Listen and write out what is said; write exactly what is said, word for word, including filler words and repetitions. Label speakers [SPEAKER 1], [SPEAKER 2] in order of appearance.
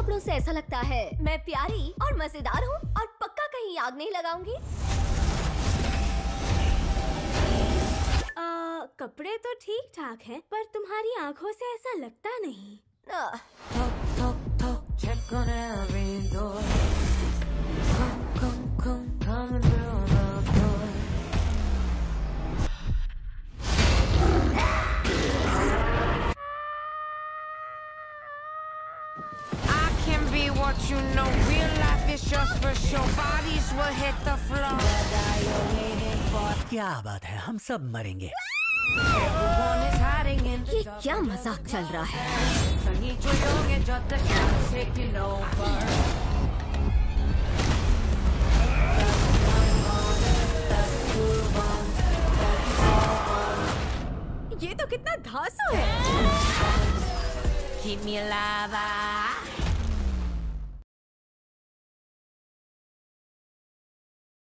[SPEAKER 1] कपड़ों से ऐसा लगता है मैं प्यारी और मजेदार हूँ और पक्का कहीं आग नहीं लगाऊंगी।
[SPEAKER 2] आ, कपड़े तो ठीक ठाक हैं, पर तुम्हारी आंखों से ऐसा लगता नहीं।
[SPEAKER 3] What you know, real life is just for show. Bodies will hit the floor.
[SPEAKER 4] क्या बात है, हम सब मरेंगे।
[SPEAKER 1] ये क्या मजाक चल रहा है?
[SPEAKER 2] ये तो कितना धांसू है।
[SPEAKER 3] Keep me alive.